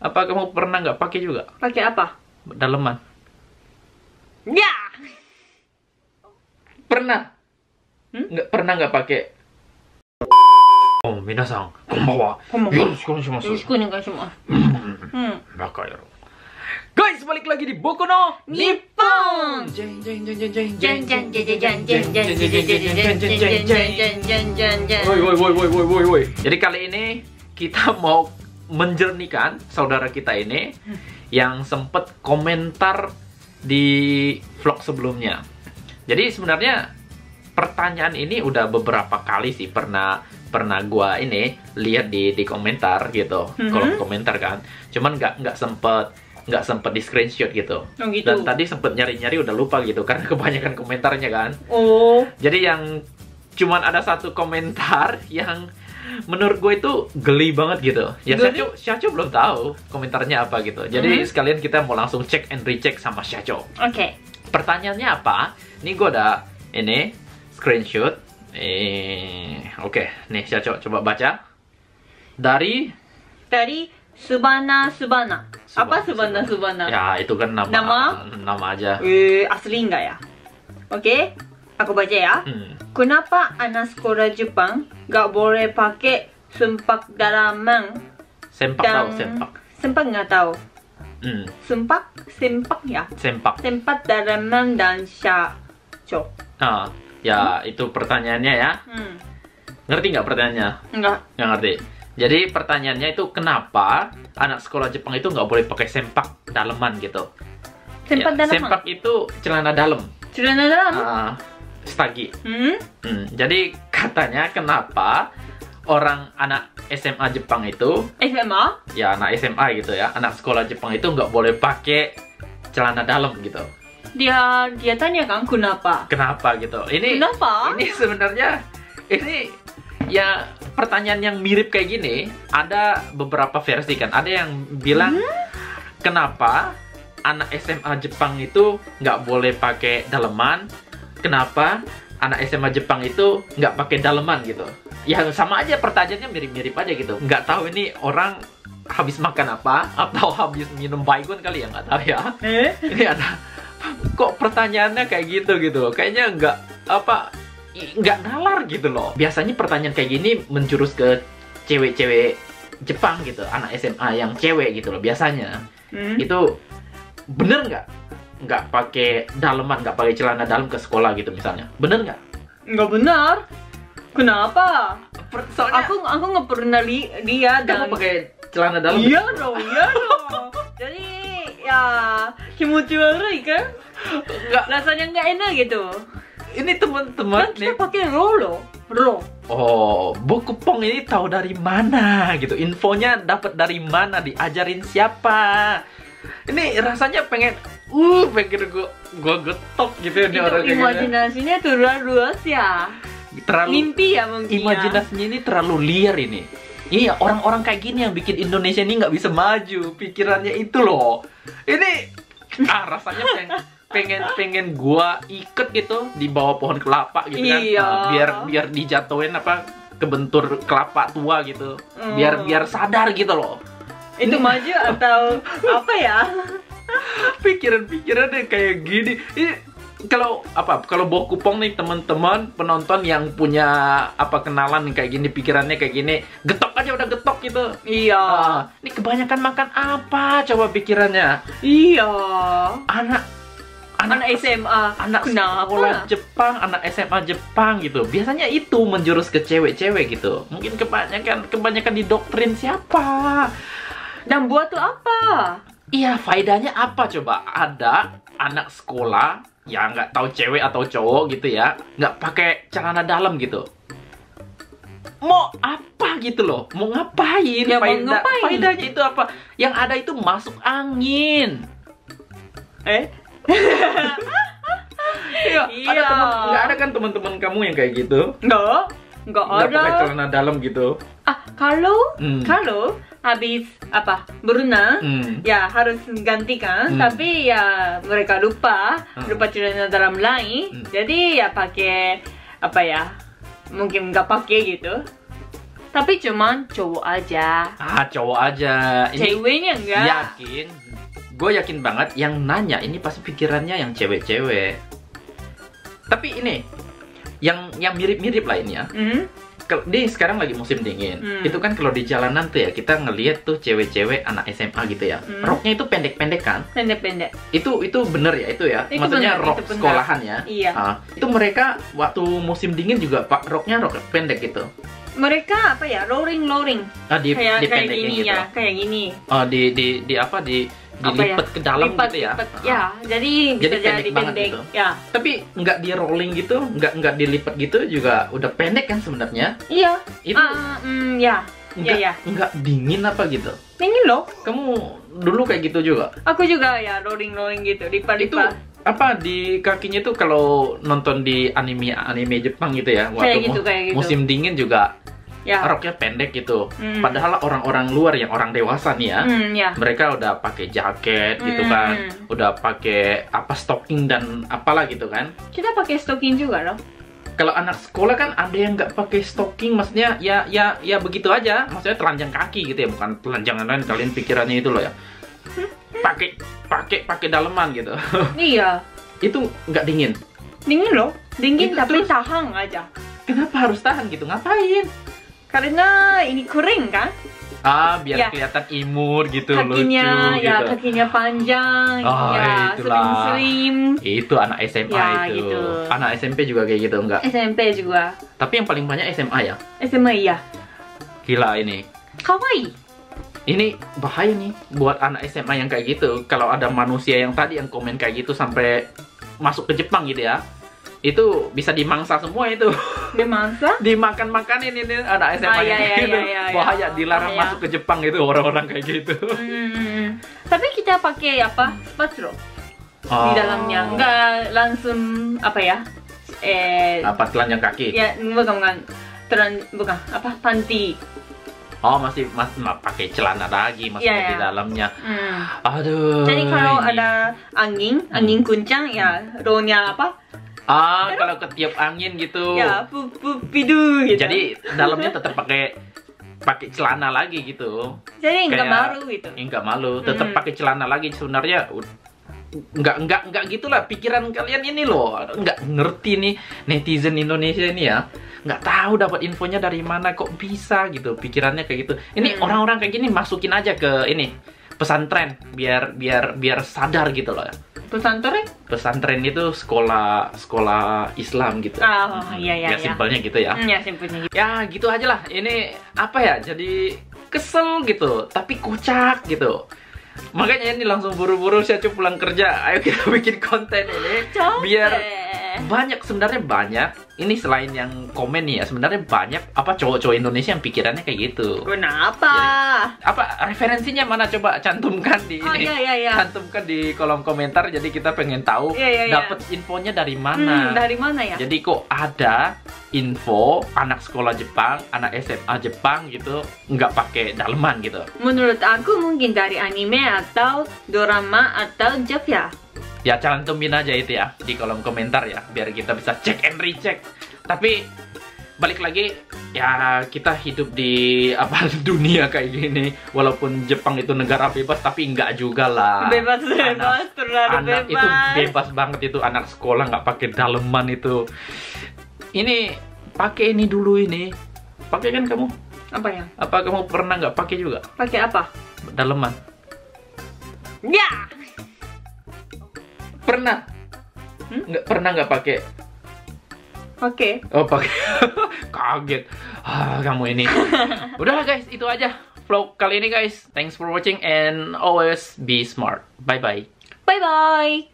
Apa kamu pernah nggak pakai juga? Pakai apa? Daleman. Ya. Pernah? Nggak pernah nggak pakai? Oh, minasan, konbanwa. Yoroshiku onegaishimasu. Yoroshiku onegaishimasu. Baka yaro. Guys, balik lagi di Boku no Nippon. Jeng. Woi. Jadi kali ini kita mau menjernihkan saudara kita ini yang sempet komentar di vlog sebelumnya. Jadi sebenarnya pertanyaan ini udah beberapa kali sih pernah gua ini lihat di komentar gitu, kolom komentar kan. Cuman nggak sempet di screenshot gitu. Oh, gitu. Dan tadi sempet nyari udah lupa gitu karena kebanyakan komentarnya kan. Oh. Jadi yang cuman ada satu komentar yang menurut gue itu geli banget gitu. Ya Syacho belum tahu komentarnya apa gitu. Jadi sekalian kita mau langsung cek and recheck sama Syacho. Oke. Pertanyaannya apa? Ini gue ada ini screenshot. Oke, nih Syacho coba baca. Dari Subana. Apa Subana? Ya, itu kan nama aja. Asli enggak ya? Oke, aku baca ya. Kenapa anak sekolah Jepang gak boleh pakai sempak dalaman? Sempak nggak tahu. Sempak ya? Sempak dalaman dan Syacho. Ya itu pertanyaannya ya. Ngerti nggak pertanyaannya? Nggak ngerti. Jadi pertanyaannya itu kenapa anak sekolah Jepang itu nggak boleh pakai sempak daleman gitu? Sempak itu celana dalam. Celana dalam? Stagi. Jadi katanya kenapa anak SMA Jepang itu? SMA? Ya anak SMA gitu ya. Anak sekolah Jepang itu nggak boleh pakai celana dalam gitu. Dia tanya kan kenapa? Kenapa gitu? Kenapa? Ini sebenarnya ya pertanyaan yang mirip kayak gini. Ada beberapa versi kan. Ada yang bilang kenapa anak SMA Jepang itu nggak boleh pakai daleman? Kenapa anak SMA Jepang itu nggak pakai daleman gitu? Ya sama aja pertanyaannya mirip-mirip aja gitu. Nggak tahu ini orang habis makan apa atau habis minum baygon kali ya, nggak tahu ya. Ini ada kok pertanyaannya kayak gitu loh. Kayaknya nggak nalar gitu loh. Biasanya pertanyaan kayak gini menjurus ke cewek-cewek Jepang gitu, anak SMA yang cewek gitu loh biasanya. Itu bener nggak pakai daleman, nggak pakai celana dalam ke sekolah gitu misalnya? Bener nggak? Nggak benar. Kenapa? Soalnya aku nggak pernah lihat kamu pakai celana dalam. Iya dong. Jadi ya kimochi warui kan? Rasanya nggak enak gitu. Ini teman-teman nih pakai rolo. Oh, Bokupong ini tahu dari mana gitu? Infonya dapat dari mana? Diajarin siapa? Ini rasanya pengen gua getok gitu ya. Itu imajinasinya terlalu luas ya. Mimpi ya mungkin. Imajinasinya ini terlalu liar ini. Iya, orang-orang kayak gini yang bikin Indonesia ini nggak bisa maju. Pikirannya itu loh. Ini rasanya pengen gua iket gitu di bawah pohon kelapa gitu kan. Iya. Biar dijatuhin kebentur kelapa tua gitu. Biar sadar gitu loh. Itu maju atau apa ya? Pikiran-pikirannya kayak gini. Kalau Bokupong nih teman-teman penonton yang punya kenalan kayak gini, pikirannya kayak gini, getok aja udah getok gitu. Iya. Ini kebanyakan makan apa coba pikirannya? Iya. Anak SMA, anak sekolah Jepang, anak SMA Jepang gitu. Biasanya itu menjurus ke cewek-cewek gitu. Mungkin kebanyakan didoktrin siapa? Dan buat tuh apa? Iya, faedahnya apa coba? Ada anak sekolah ya nggak tahu cewek atau cowok gitu ya, nggak pakai celana dalam gitu. Mau apa gitu loh? Mau ngapain? Ya, ngapain? Faedahnya itu apa? Yang ada itu masuk angin. Iya. Nggak ada kan teman-teman kamu yang kayak gitu? Nggak ada. Pakai celana dalam gitu. Kalau habis berenang ya harus gantikan, tapi ya mereka lupa celana dalam lain, jadi ya pakai mungkin nggak pakai gitu. Tapi cuman cowok aja. Cowok aja. Ini Ceweknya enggak. yakin, gue yakin banget yang nanya ini pasti pikirannya yang cewek-cewek. Tapi ini yang mirip-mirip lah ini ya. Ini sekarang lagi musim dingin. Itu kan kalau di jalanan tuh ya kita ngelihat tuh cewek-cewek anak SMA gitu ya. Roknya itu pendek-pendek kan? Pendek-pendek. Itu bener ya itu ya. Itu Maksudnya bener, rok itu bener. sekolahan ya. Iya. Itu mereka waktu musim dingin juga pak roknya rok pendek gitu. Mereka apa ya? Rolling. Kayak dipendekin gini gitu. ya, kayak gini. Dilipet ke dalam gitu ya. Lipat, ya. Jadi bisa jadi banget pendek. gitu. Ya. Tapi nggak di rolling gitu, nggak dilipet gitu juga udah pendek kan sebenarnya. Iya. Itu ya. nggak dingin apa gitu. Dingin loh. Kamu dulu kayak gitu juga? Aku juga ya rolling gitu, Itu lipat-lipat. apa di kakinya tuh kalau nonton di anime Jepang gitu ya, waktu kayak gitu. musim dingin juga Ya. roknya pendek gitu. Padahal orang-orang luar yang orang dewasa nih ya, Ya. mereka udah pakai jaket gitu kan, udah pakai apa stocking dan apalah gitu kan. Kita pakai stocking juga loh. Kalau anak sekolah kan ada yang nggak pakai stocking, maksudnya ya begitu aja, maksudnya telanjang kaki gitu ya, bukan telanjangan lain kalian pikirannya itu loh ya. Pakai daleman gitu. Iya. Itu nggak dingin. Dingin loh. Dingin Itu tapi terus- tahan aja. Kenapa harus tahan gitu? Ngapain? Karena ini kering kan? Biar Ya. kelihatan imut gitu, Kakinya lucu ya gitu. kakinya panjang, Oh, ya itulah. slim. Itu anak SMA Ya, itu. gitu. Anak SMP juga kayak gitu enggak? SMP juga. Tapi yang paling banyak SMA ya. SMA iya. Gila ini. Kawaii. Ini bahaya nih buat anak SMA yang kayak gitu. Kalau ada manusia yang tadi yang komen kayak gitu sampai masuk ke Jepang gitu ya. Itu bisa dimangsa semua itu. Demangsa? Dimakan-makanin ini anak SMA yang kayak gitu. Bahaya, dilarang Bahaya. masuk ke Jepang itu orang-orang kayak gitu. Tapi kita pakai apa? Spatula di dalamnya. Enggak langsung apa ya? Apa telanjang kaki? Ya bukan apa? Panty. Oh, masih pakai celana lagi masuknya di dalamnya. Aduh. Jadi kalau ini. ada angin kencang ya, rohnya apa? Kalau ketiup angin gitu. Ya, pidu gitu. Jadi dalamnya tetap pakai celana lagi gitu. Jadi nggak Kayak- malu gitu. Nggak malu, tetap pakai celana lagi sebenarnya. Nggak gitulah pikiran kalian ini loh. Nggak ngerti nih netizen Indonesia ini ya. Nggak tahu dapat infonya dari mana, kok bisa gitu pikirannya kayak gitu. Ini orang-orang kayak gini masukin aja ke ini pesantren biar sadar gitu loh. Pesantren? Pesantren itu sekolah Islam gitu. Iya. Ya simpelnya gitu ya. Ya simpelnya gitu. Ya gitu aja lah. Ini apa ya? Jadi kesel gitu, tapi kocak gitu. Makanya ini langsung buru-buru saya pulang kerja. Ayo kita bikin konten ini Capek. biar sebenarnya banyak. Ini selain yang komen nih ya, sebenarnya banyak apa cowok-cowok Indonesia yang pikirannya kayak gitu. Kenapa? Apa referensinya mana coba cantumkan di ini. Iya. Cantumkan di kolom komentar, jadi kita pengen tahu Iya. dapat infonya dari mana. Dari mana ya? Jadi kok ada info anak sekolah Jepang, anak SMA Jepang gitu nggak pakai daleman gitu. Menurut aku mungkin dari anime atau drama atau job ya. Ya cantumin aja itu ya di kolom komentar ya, biar kita bisa cek and recheck. Tapi balik lagi ya, kita hidup di apa dunia kayak gini. Walaupun Jepang itu negara bebas, tapi nggak juga lah. Bebas, terlalu Anak bebas. itu bebas banget itu, anak sekolah nggak pakai daleman itu. Ini pakai ini dulu ini. Pakai kan kamu? Apa ya? Apa kamu pernah nggak pakai juga Pakai apa? daleman? Ya. Pernah? Nggak pernah nggak pakai? Oke. Oh pakai. Kaget. Kamu ini. Udahlah guys, itu aja vlog kali ini guys. Thanks for watching and always be smart. Bye bye. Bye bye.